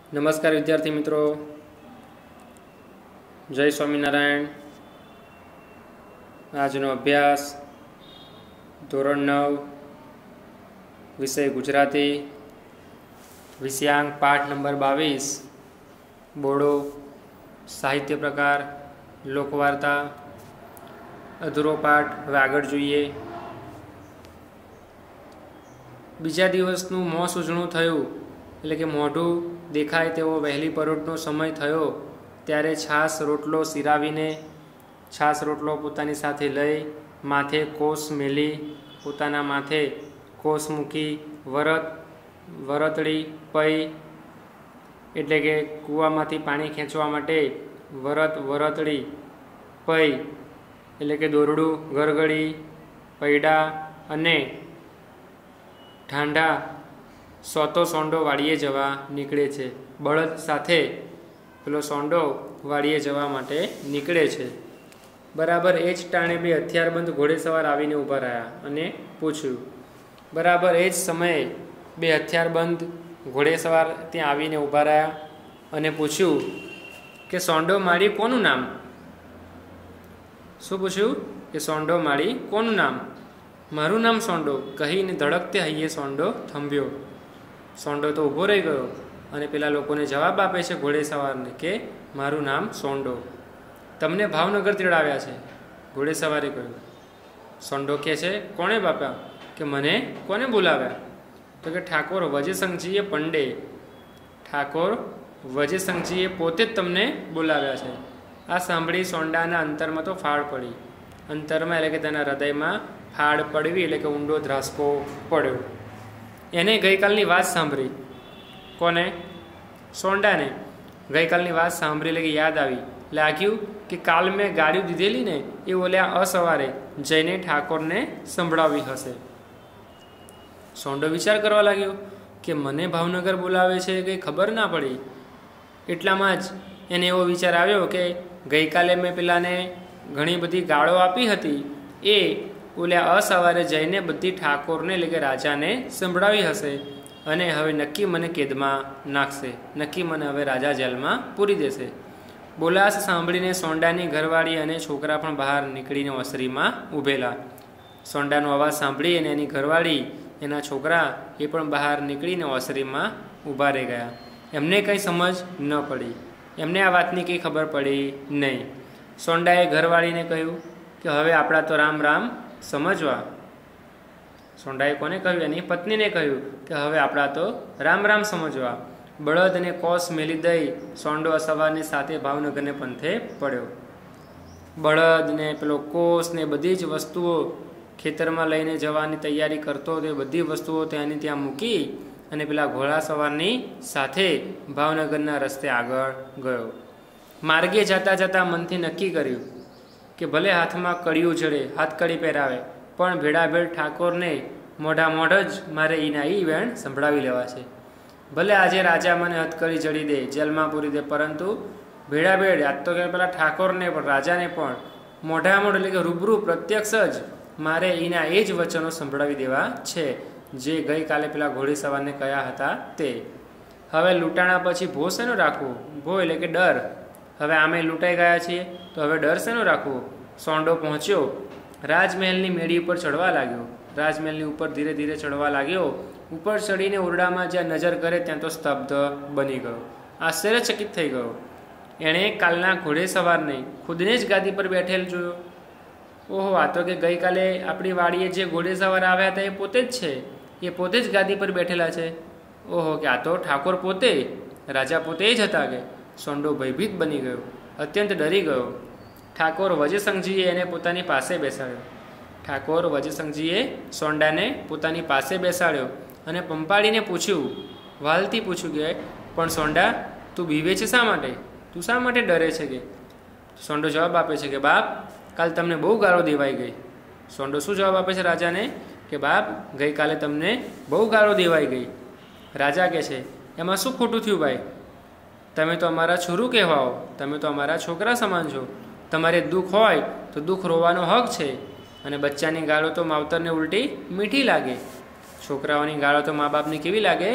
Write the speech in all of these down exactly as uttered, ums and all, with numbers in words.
नमस्कार विद्यार्थी मित्रों, जय स्वामीनारायण। આજનો અભ્યાસ ધોરણ નવ વિષય ગુજરાતી, વિષયાંક પાઠ નંબર બાવીસ બોડો, સાહિત્ય પ્રકાર, લોકવાર્તા, અધૂરો પાઠ હવે આગળ જોઈએ। બીજા દિવસનું મોં સૂજણું થયું, એટલે કે મોઢું દેખાય તેવો વહેલી પરોઢનો સમય થયો ત્યારે છાશ રોટલો સિરાવીને છાશ રોટલો પોતાની સાથે લઈ માથે કોસ મેલી પોતાના માથે કોસ મૂકી વરત વરતડી પઈ એટલે કે કૂવામાંથી પાણી ખેંચવા માટે વરત વરતડી પઈ એટલે કે દોરડું ગરગડી પૈડા અને ઠાંડા સોતો સોંડો વાડીએ જવા નીકળે છે। બળદ સાથે પેલો સોંડો વાડીએ જવા માટે નીકળે છે। બરાબર એ જ ટાણે બે હથિયારબંધ ઘોડેસવાર આવીને ઊભા રહ્યા અને પૂછ્યું। બરાબર એ જ સમયે બે હથિયારબંધ ઘોડેસવાર ત્યાં આવીને ઊભા રહ્યા અને પૂછ્યું કે સોંડો માળી કોનું નામ? શું પૂછ્યું? કે સોંડો માળી કોનું નામ? મારું નામ સોંડો કહીને ધડકતે હૈયે સોંડો થંભ્યો। સોંડો તો ઊભો રહી ગયો અને પેલા લોકોને જવાબ આપે છે ઘોડેસવારને કે મારું નામ સોંડો। તમને ભાવનગર તેડાવ્યા છે, ઘોડેસવારે કહ્યું। સોંડો કહે છે કોણે બાપા? કે મને કોને બોલાવ્યા? તો કે ઠાકોર વજયસંઘજીએ પંડે ઠાકોર વજયસંઘજીએ પોતે જ તમને બોલાવ્યા છે। આ સાંભળી સોંડાના અંતરમાં તો ફાળ પડી। અંતરમાં એટલે કે તેના હૃદયમાં ફાળ પડવી એટલે કે ઊંડો ધ્રાસકો પડ્યો। એને ગઈકાલની વાત સાંભળી। કોને? સોંડાને ગઈકાલની વાત સાંભળી એટલે કે યાદ આવી। લાગ્યું કે કાલ મેં ગાડી દીધેલી ને એ ઓલ્યા અસવારે જઈને ઠાકોરને સંભળાવી હશે। સોંડો વિચાર કરવા લાગ્યો કે મને ભાવનગર બોલાવે છે કંઈ ખબર ના પડી। એટલામાં જ એને એવો વિચાર આવ્યો કે ગઈકાલે મેં પેલાને ઘણી બધી ગાળો આપી હતી એ ઓલ્યા અસવારે જઈને બધી ઠાકોરને એટલે કે રાજાને સંભળાવી હશે અને હવે નક્કી મને કેદમાં નાખશે, નક્કી મને હવે રાજા જેલમાં પૂરી દેશે। બોલાસ સાંભળીને સોંડાની ઘરવાળી અને છોકરા પણ બહાર નીકળીને ઓસરીમાં ઊભેલા। સોંડાનો અવાજ સાંભળી અને એની ઘરવાળી એના છોકરા એ પણ બહાર નીકળીને ઓસરીમાં ઊભા રહી ગયા। એમને કંઈ સમજ ન પડી, એમને આ વાતની કંઈ ખબર પડી નહીં। સોંડાએ ઘરવાળીને કહ્યું કે હવે આપણા તો રામ રામ સમજવા। સોંડાએ કોને કહ્યું? એની પત્નીને કહ્યું કે હવે આપણા તો રામ રામ સમજવા। બળદને કોસ મેલી દઈ સોંડો સવારની સાથે ભાવનગરને પંથે પડ્યો। બળદને પેલો કોસ ને બધી જ વસ્તુઓ ખેતરમાં લઈને જવાની તૈયારી કરતો તે બધી વસ્તુઓ ત્યાંની ત્યાં મૂકી અને પેલા ઘોડા સવારની સાથે ભાવનગરના રસ્તે આગળ ગયો। માર્ગે જતાં જતાં મનથી નક્કી કર્યું કે ભલે હાથમાં કડિયું જડે, હાથકડી પહેરાવે, પણ ભેડાભેડ ઠાકોરને મોઢા મોઢ જ મારે ઈના ઈ વેણ સંભળાવી લેવા છે। ભલે આજે રાજા મને હથકડી જડી દે, જેલમાં પૂરી દે, પરંતુ ભેડાભેડ આજ તો કે પેલા ઠાકોરને પણ રાજાને પણ મોઢા મોઢ એટલે કે રૂબરૂ પ્રત્યક્ષ જ મારે એના એ જ વચનો સંભળાવી દેવા છે જે ગઈકાલે પેલા ઘોડેસવારને કયા હતા તે। હવે લૂંટાણા પછી ભો શેનો રાખવો? ભો એટલે કે ડર। હવે આમે લૂંટાઈ ગયા છીએ તો હવે ડર શેનો રાખવો? સોંડો પહોંચ્યો, રાજમહેલની મેળી ઉપર ચડવા લાગ્યો। રાજમહેલની ઉપર ધીરે ધીરે ચડવા લાગ્યો। ઉપર ચડીને ઓરડામાં જ્યાં નજર કરે ત્યાં તો સ્તબ્ધ બની ગયો, આશ્ચર્યચકિત થઈ ગયો। એણે કાલના ઘોડેસવારને ખુદને જ ગાદી પર બેઠેલ જોયો। ઓહો, આ તો કે ગઈકાલે આપણી વાડીએ જે ઘોડેસવાર આવ્યા હતા એ પોતે જ છે, એ પોતે જ ગાદી પર બેઠેલા છે। ઓહો, કે આ તો ઠાકોર પોતે, રાજા પોતે જ હતા કે? સોંડો ભયભીત બની ગયો, અત્યંત ડરી ગયો। ઠાકોર વજયસંઘજીએ એને પોતાની પાસે બેસાડ્યો। ઠાકોર વજયસંઘજીએ સોંડાને પોતાની પાસે બેસાડ્યો અને પંપાડીને પૂછ્યું, વાલથી પૂછ્યું કે પણ સોંડા, તું બીવે છે શા માટે? તું શા માટે ડરે છે કે? સોંડો જવાબ આપે છે કે બાપ, કાલ તમને બહુ ગાળો દેવાઈ ગઈ। સોંડો શું જવાબ આપે છે રાજાને? કે બાપ, ગઈકાલે તમને બહુ ગાળો દેવાઈ ગઈ। રાજા કહે છે એમાં શું ખોટું થયું ભાઈ? તમે તો અમારા છોરું કહેવાઓ, તમે તો અમારા છોકરા સમાન છો। તમારે દુઃખ હોય તો દુઃખ રોવાનો હક છે અને બચ્ચાની ગાળો તો માવતરને ઉલટી મીઠી લાગે। છોકરાઓની ગાળો તો મા બાપને કેવી લાગે?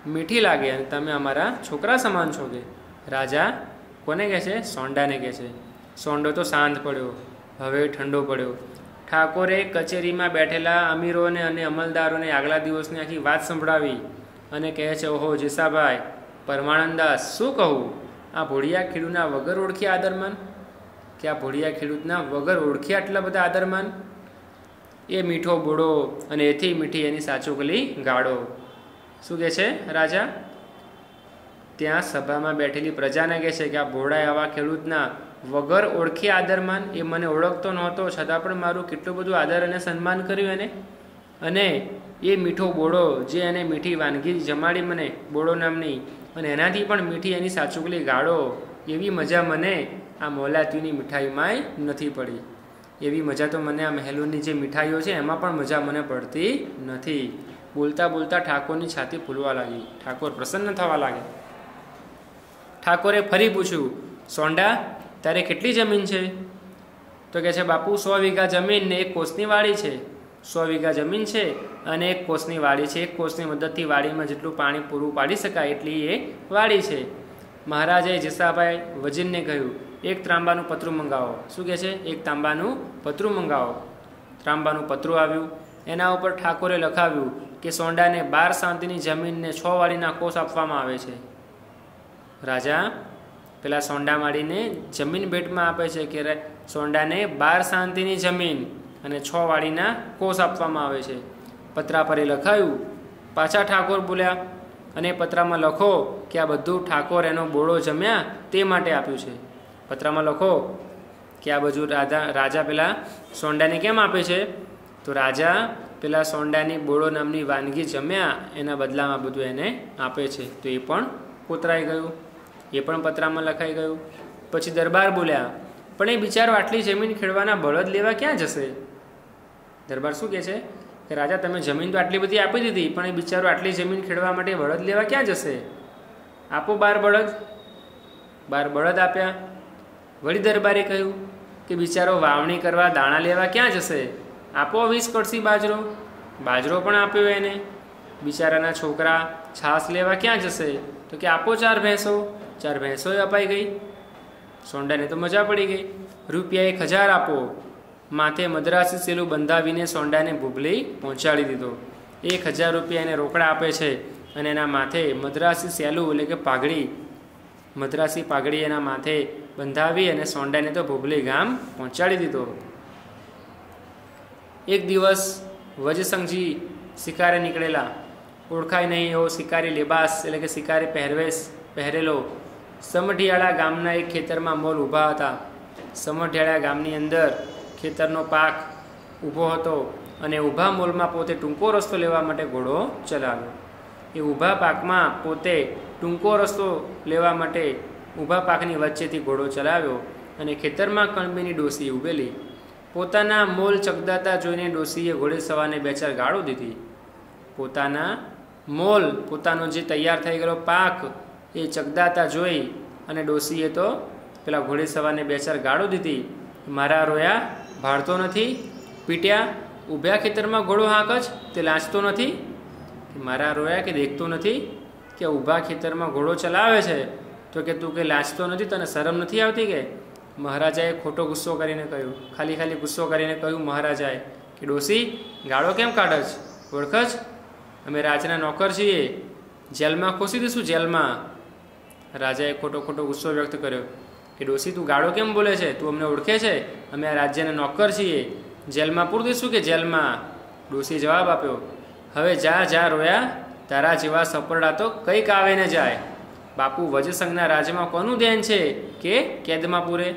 મીઠી લાગે અને તમે અમારા છોકરા સમાન છો કે. રાજા કોને કહે છે? સોંડાને કહે છે. સોંડો તો શાંત પડ્યો, હવે ઠંડો પડ્યો. ઠાકોરે કચેરીમાં બેઠેલા અમીરોને અને અમલદારોને આગલા દિવસની આખી વાત સંભળાવી અને કહે છે, ઓહો જીસાભાઈ, પરમાનંદાસ, શું કહું? આ ભોળિયા ખેડૂતના વગર ઓળખ્યા આદરમાન, કે આ ભોળિયા ખેડૂતના વગર ઓળખ્યા આટલા બધા આદરમાન. એ મીઠો બોડો અને એથી મીઠી એની સાચુકલી ગાળો. શું કહે છે રાજા? ત્યાં સભામાં બેઠેલી પ્રજાને કહે છે કે આ ભોળા આવા ખેડૂતના વગર ઓળખી આદરમાન, એ મને ઓળખતો નહોતો છતાં પણ મારું કેટલું બધું આદર અને સન્માન કર્યું એને. અને એ મીઠો બોડો જે એને મીઠી વાનગી જમાડી મને, બોડો નામની, અને એનાથી પણ મીઠી એની સાચુકલી ગાળો, એવી મજા મને આ મોલાતીની મીઠાઈમાંય નથી પડી. એવી મજા તો મને આ મહેલોની જે મીઠાઈઓ છે એમાં પણ મજા મને પડતી નથી. બોલતા બોલતા ઠાકોરની છાતી ફૂલવા લાગી. ઠાકોર પ્રસન્ન થવા લાગે. ઠાકોરે ફરી પૂછ્યું, સોંડા, તારે કેટલી જમીન છે? તો કહે છે, બાપુ સો વીઘા જમીન ને એક કોસની વાડી છે. સો વીઘા જમીન છે અને એક કોસની વાડી છે. એક કોસની મદદથી વાડીમાં જેટલું પાણી પૂરું પાડી શકાય એટલી એ વાડી છે. મહારાજાએ જીસાભાઈ વજીરને કહ્યું, એક ત્રાંબાનું પતરું મંગાવો. શું કહે છે? એક તાંબાનું પતરું મંગાવો. ત્રાંબાનું પતરું આવ્યું. એના ઉપર ઠાકોરે લખાવ્યું કે સોંડાને બાર શાંતિની જમીનને છ વાડીના કોસ આપવામાં આવે છે. રાજા પેલા સોંડા માડીને જમીન ભેટમાં આપે છે કે સોંડાને બાર શાંતિની જમીન અને છ વાડીના કોસ આપવામાં આવે છે. પત્રા પર એ લખાયું. પાછા ઠાકોર બોલ્યા, અને પત્રામાં લખો કે આ બધું ઠાકોર એનો બોળો જમ્યા તે માટે આપ્યું છે. પત્રામાં લખો કે આ બધું રાજા રાજા પેલા સોંડાને કેમ આપે છે? તો રાજા પેલા સોંડાની બોળો નામની વાનગી જમ્યા એના બદલામાં બધું એને આપે છે. તો એ પણ કોતરાઈ ગયું, એ પણ પત્રામાં લખાઈ ગયું. પછી દરબાર બોલ્યા, પણ એ બિચારો આટલી જમીન ખેડવાના બળદ લેવા ક્યાં જશે? દરબાર શું કહે છે કે રાજા, તમે જમીન તો આટલી બધી આપી દીધી, પણ એ બિચારો આટલી જમીન ખેડવા માટે બળદ લેવા ક્યાં જશે? આપો બાર બળદ. બાર બળદ આપ્યા. વળી દરબારે કહ્યું કે બિચારો વાવણી કરવા દાણા લેવા ક્યાં જશે? આપો વીસ કળસી બાજરો. બાજરો પણ આપ્યો એને. બિચારાના છોકરા છાશ લેવા ક્યાં જશે? તો કે આપો ચાર ભેંસો. ચાર ભેંસો અપાઈ ગઈ. સોંડાને તો મજા પડી ગઈ. રૂપિયા એક હજાર આપો. માથે મદ્રાસી સેલું બંધાવીને સોંડાને ભૂબલી પહોંચાડી દીધો. એક હજાર રૂપિયા એને રોકડા આપે છે અને એના માથે મદ્રાસી સેલું એટલે કે પાઘડી, મદ્રાસી પાઘડી એના માથે બંધાવી અને સોંડાને તો ભૂબલી ગામ પહોંચાડી દીધો. એક દિવસ વજસંગજી શિકારે નીકળેલા. ઓળખાય નહીં એવો શિકારી લેબાસ એટલે કે શિકારી પહેરવેશ પહેરેલો સમઢિયાળા ગામના એક ખેતરમાં મોલ ઊભા હતા. સમઢિયાળા ગામની અંદર ખેતરનો પાક ઊભો હતો અને ઊભા મોલમાં પોતે ટૂંકો રસ્તો લેવા માટે ઘોડો ચલાવ્યો. એ ઊભા પાકમાં પોતે ટૂંકો રસ્તો લેવા માટે ઊભા પાકની વચ્ચેથી ઘોડો ચલાવ્યો અને ખેતરમાં કણબીની ડોસી ઊભેલી. પોતાના મોલ ચગદાતા જોઈને ડોસીએ ઘોડે સવારને બે ચાર ગાળો દીધી. પોતાના મોલ, પોતાનો જે તૈયાર થઈ ગયેલો પાક એ ચગદાતા જોઈ અને ડોસીએ તો પેલા ઘોડે સવારને બે ચાર ગાળો દીધી. મારા રોયા ભાળતો નથી, પીટ્યા. ઊભ્યા ખેતરમાં ઘોડો હાંક જ તે લાંચતો નથી? મારા રોયા કે દેખતો નથી કે ઊભા ખેતરમાં ઘોડો ચલાવે છે તો કે તું કે લાંચતો નથી, તને શરમ નથી આવતી કે? મહારાજાએ ખોટો ગુસ્સો કરીને કહ્યું, ખાલી ખાલી ગુસ્સો કરીને કહ્યું મહારાજાએ કે ડોસી ગાળો કેમ કાઢે છે? ઓળખ જ, અમે રાજાના નોકર છીએ, જેલમાં ખોસી દઈશું જેલમાં. રાજાએ ખોટો ખોટો ગુસ્સો વ્યક્ત કર્યો કે ડોસી તું ગાળો કેમ બોલે છે? તું અમને ઓળખે છે? અમે આ રાજ્યના નોકર છીએ, જેલમાં પૂરી દઈશું કે જેલમાં? ડોસી જવાબ આપ્યો, હવે જા જા રોયા, તારા જેવા સપરડા તો કંઈક આવે ને જાય. બાપુ વજસંગના રાજમાં કોનું ધ્યાન છે કે કેદમાં પૂરે?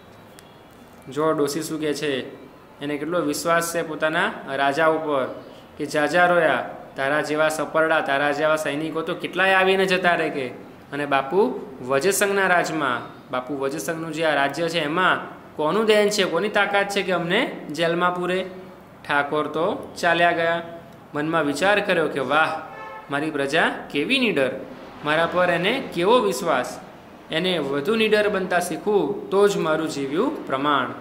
જો ડોસી શું કહે છે, એને કેટલો વિશ્વાસ છે પોતાના રાજા ઉપર કે જા જા રોયા, તારા જેવા સપરડા, તારા જેવા સૈનિકો તો કેટલાય આવીને જતા રહે કે. અને બાપુ વજસંગના રાજમાં, બાપુ વજસંગનું જે આ રાજ્ય છે એમાં કોનું ધ્યાન છે, કોની તાકાત છે કે અમને જેલમાં પૂરે? ઠાકોર તો ચાલ્યા ગયા. મનમાં વિચાર કર્યો કે વાહ, મારી પ્રજા કેવી નીડર, મારા પર એને કેવો વિશ્વાસ. એને વધુ નીડર બનતા શીખવું તો જ મારું જીવ્યું પ્રમાણ.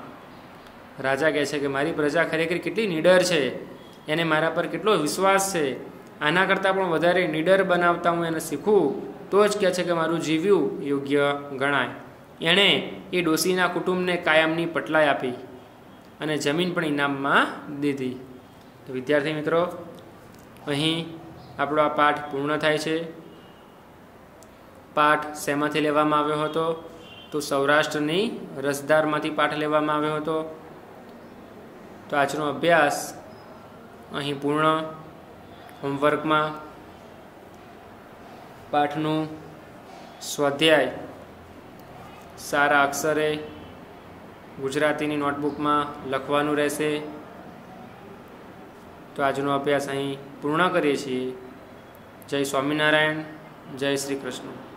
રાજા કહે છે કે મારી પ્રજા ખરેખર કેટલી નીડર છે, એને મારા પર કેટલો વિશ્વાસ છે. આના કરતાં પણ વધારે નીડર બનાવતા હું એને શીખું તો જ કહે છે કે મારું જીવ્યું યોગ્ય ગણાય. એણે એ ડોશીના કુટુંબને કાયમની પટલાઈ આપી અને જમીન પણ ઇનામમાં દીધી. તો વિદ્યાર્થી મિત્રો, અહીં આપણો આ પાઠ પૂર્ણ થાય છે. પાઠ શેમાંથી લેવામાં આવ્યો હતો? તો સૌરાષ્ટ્રની રસધારમાંથી પાઠ લેવામાં આવ્યો હતો. તો આજનો અભ્યાસ અહીં પૂર્ણ. હોમવર્કમાં પાઠનું સ્વાધ્યાય સારા અક્ષરે ગુજરાતીની નોટબુકમાં લખવાનું રહેશે. તો આજનો અભ્યાસ અહીં પૂર્ણ કરીએ છીએ. જય સ્વામિનારાયણ, જય શ્રી કૃષ્ણ.